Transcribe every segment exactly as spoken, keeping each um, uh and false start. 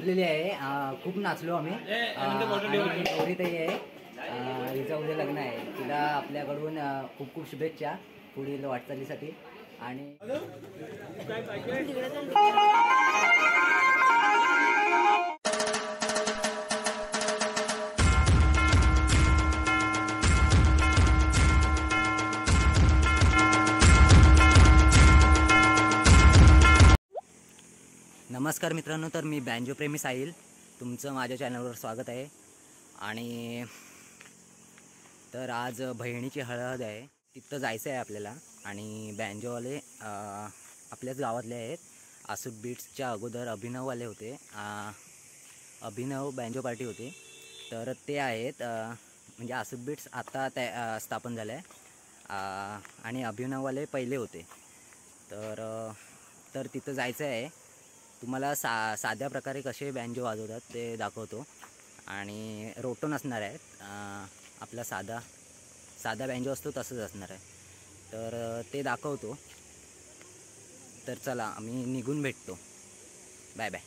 संपलेली आहे. खूप नाचलो आम्ही. गौरी ताई आहे, हिचं उद्या लग्न आहे. तिला आपल्याकडून खूप खूप शुभेच्छा पुढील वाटचालीसाठी. आणि नमस्कार मित्रांनो, तर मी बँजोप्रेमी साहिल, तुमचं माझ्या चॅनलवर स्वागत आहे. आणि तर आज बहिणीची हळद आहे, तिथं जायचं आहे आपल्याला. आणि बँजोवाले आपल्याच गावातले आहेत. आसूट बीट्सच्या अगोदर अभिनववाले होते, अभिनव बँजो पार्टी होती, तर ते आहेत. म्हणजे आसूट बीट्स आता त्या स्थापन झालं आहे आणि अभिनववाले पहिले होते. तर तर तिथं जायचं आहे. तुम्हाला सा साध्या प्रकारे कसे बँजो वाजवतात ते दाखवतो. आणि रोटो नसणार आहेत, आपला साधा साधा बँजो असतो तसंच असणार आहे. तर ते दाखवतो. तर चला आम्ही निघून भेटतो. Bye bye.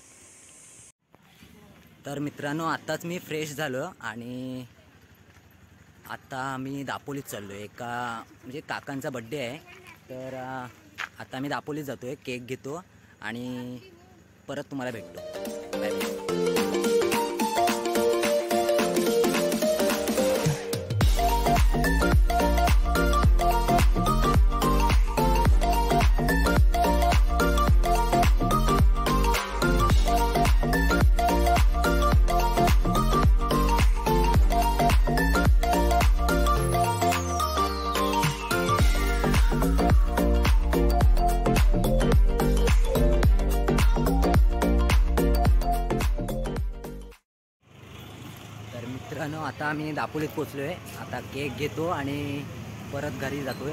तर मित्रांनो, आत्ताच मी फ्रेश झालो आणि आत्ता आम्ही दापोलीत चाललो आहे. एका म्हणजे काकांचा बड्डे आहे, तर आता आम्ही दापोलीत जातो आहे. केक घेतो आणि परत तुम्हाला भेटतो. Bye bye. मित्रांनो, आता आम्ही दापोलीत पोचलो आहे. आता केक घेतो आणि परत घरी जातोय.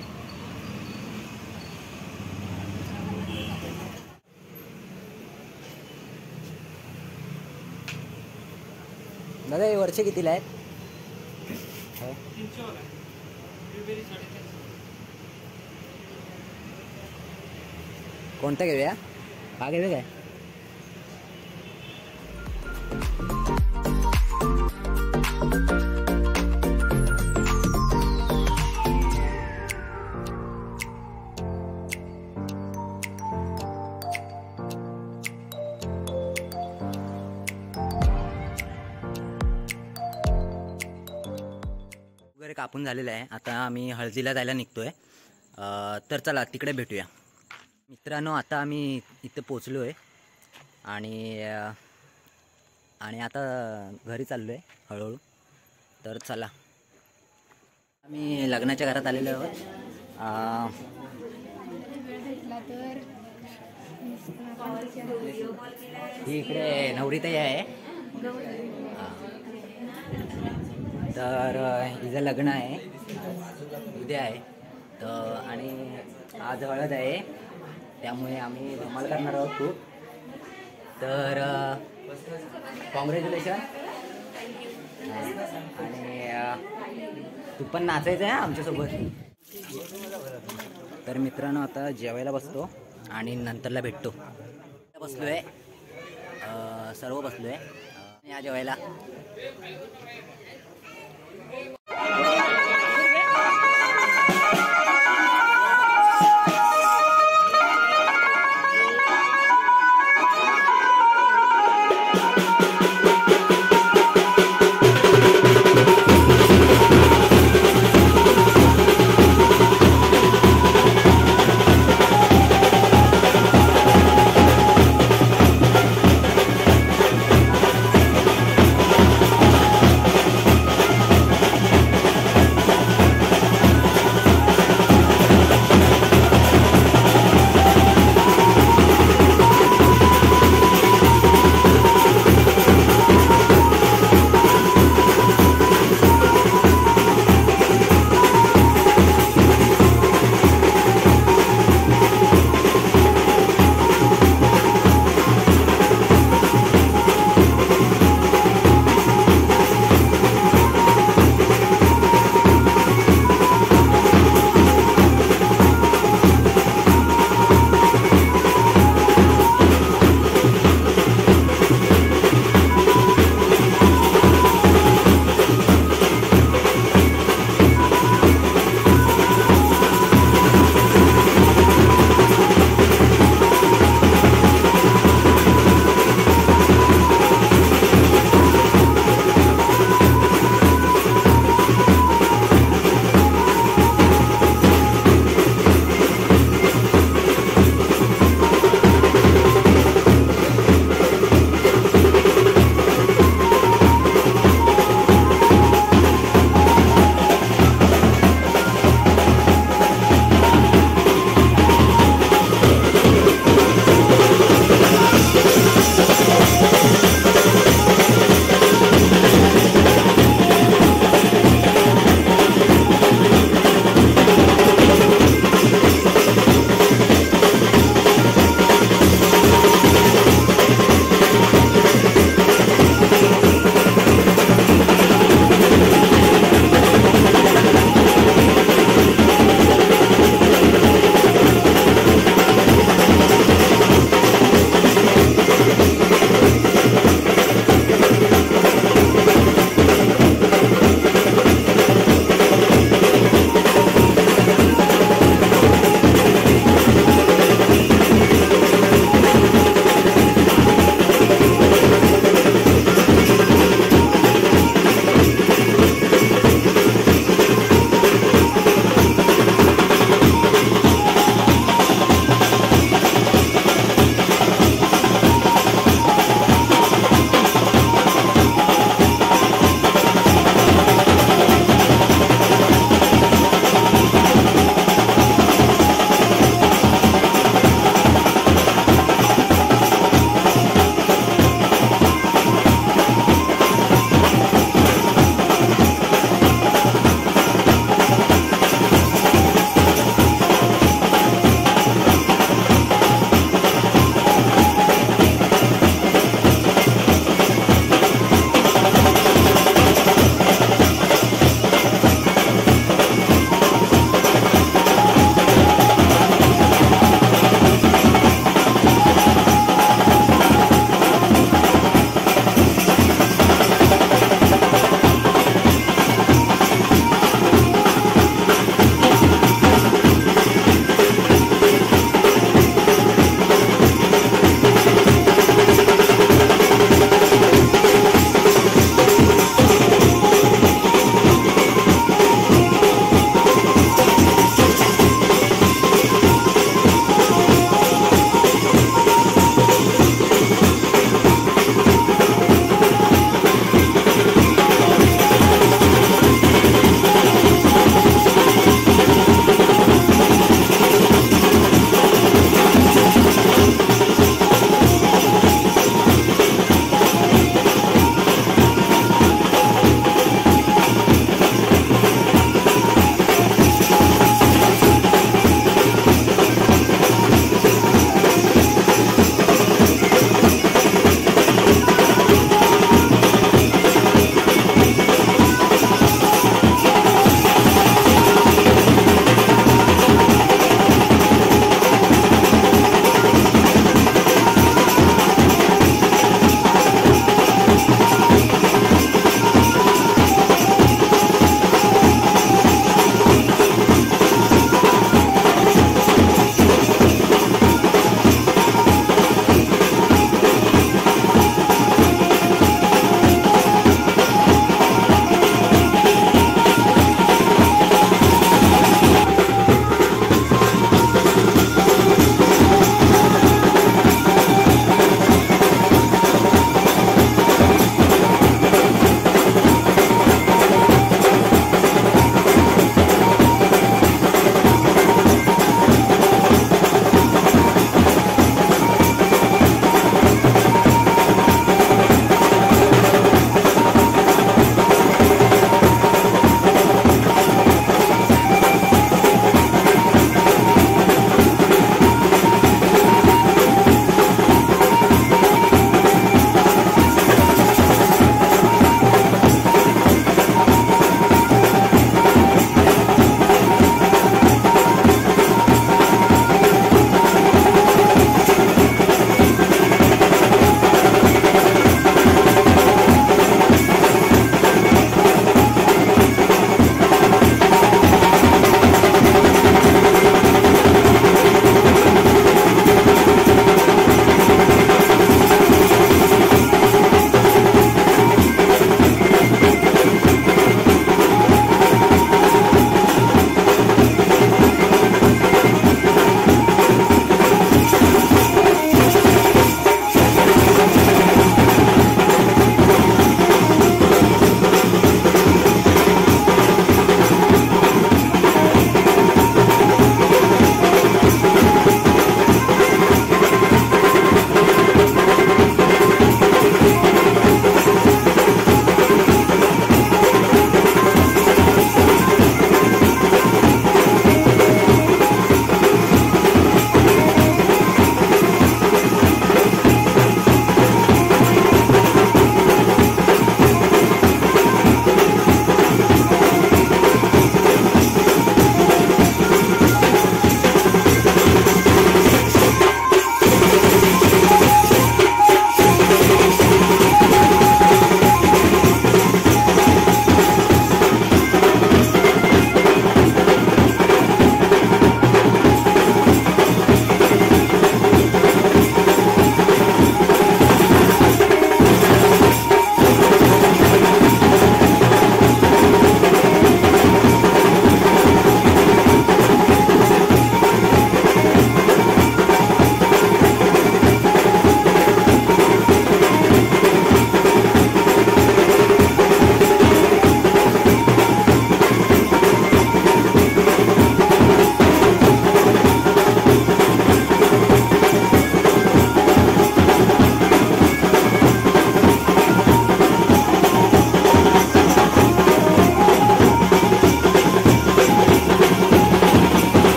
दादा, हे वर्ष कितीला आहेत? कोणता घेऊया? हा घेऊया काय? वगैरे कापून झालेलं आहे. आता आम्ही हळदीला जायला निघतोय. तर चला तिकडे भेटूया. मित्रांनो, आता आम्ही इथे पोचलो आहे आणि आणि आता घरी चाललो आहे हळूहळू. तर चला, आम्ही लग्नाच्या घरात आलेलो आहोत. ही इकडे नवरीताई आहे. तर हिचं लग्न आहे, उद्या आहे. तर आणि आज हळद आहे, त्यामुळे आम्ही धमाल करणार आहोत खूप. तर कॉंग्रॅच्युलेशन. आणि तू पण नाचायचं आहे आमच्यासोबत. तर मित्रांनो, आता जेवायला बसतो आणि नंतरला भेटतो. बसलो आहे, सर्व बसलो आहे या जेवायला.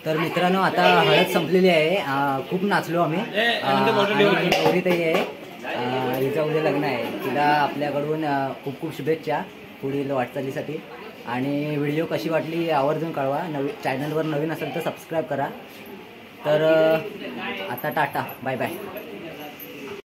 तर मित्रांनो आता हळद संपलेली आहे. खूप नाचलो आम्ही. गौरीताई आहे, हिचं उद्या लग्न आहे. तिला आपल्याकडून खूप खूप शुभेच्छा पुढील वाटचालीसाठी. आणि व्हिडिओ कशी वाटली आवर्जून कळवा. नवी चॅनलवर नवीन असेल तर सबस्क्राईब करा. तर आता टाटा, बाय बाय.